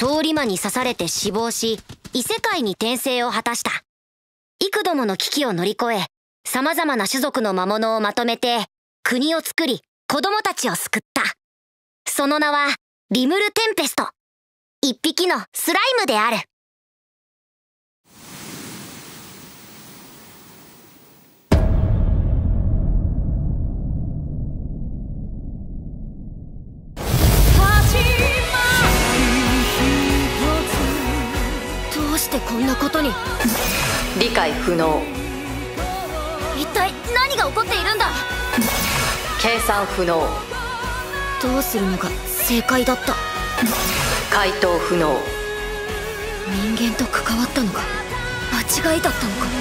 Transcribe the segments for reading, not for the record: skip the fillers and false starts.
通り魔に刺されて死亡し、異世界に転生を果たした。幾度もの危機を乗り越え、様々な種族の魔物をまとめて、国を作り、子供たちを救った。その名は、リムル・テンペスト。一匹のスライムである。どうしてこんなことに。 理解不能。 一体何が起こっているんだ。 計算不能。 どうするのが正解だった。 回答不能。 人間と関わったのが間違いだったのか。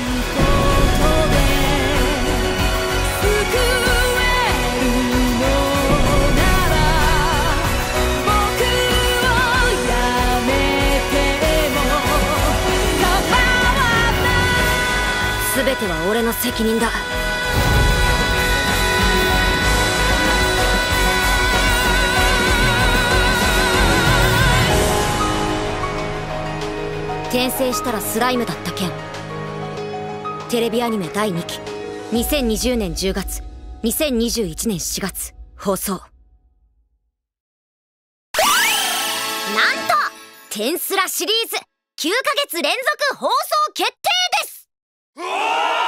全ては俺の責任だ。転生したらスライムだった件。テレビアニメ第2期、2020年10月、2021年4月放送。なんとテンスラシリーズ9ヶ月連続放送決定です。